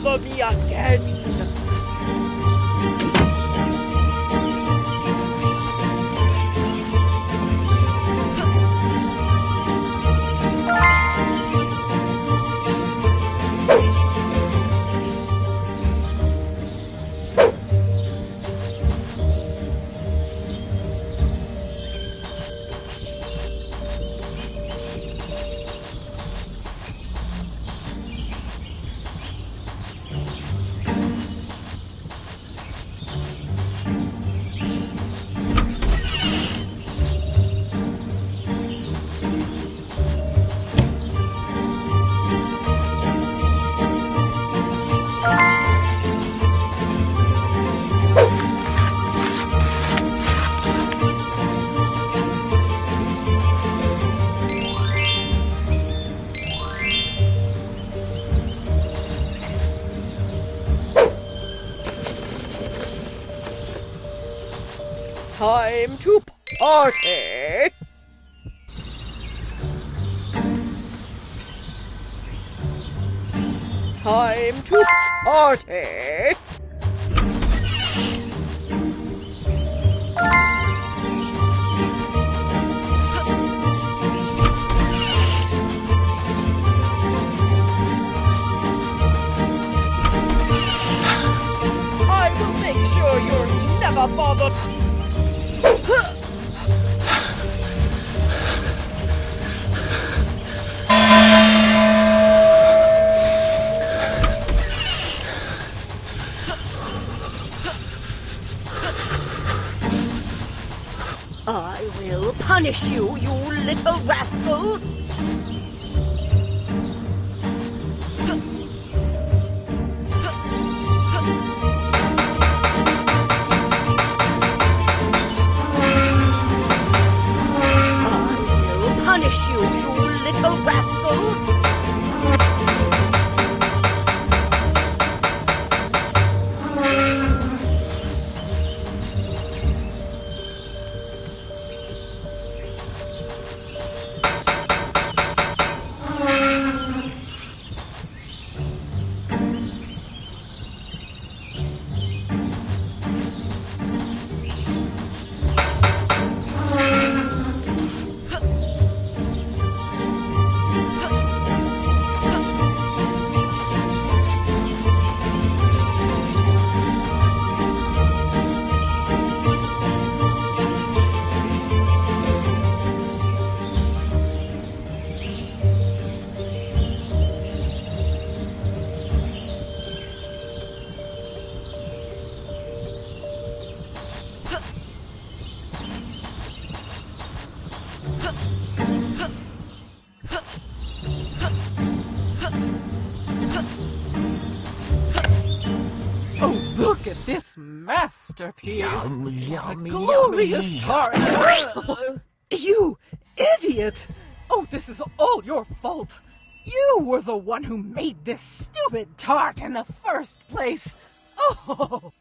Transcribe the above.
bother me again! Time to party! Time to party! I will make sure you're never bothered. I will punish you, you little rascals! I will punish you, you little rascals! Oh, look at this masterpiece! Yummy, yummy, glorious yummy. tart! You idiot! Oh, this is all your fault! You were the one who made this stupid tart in the first place! Oh!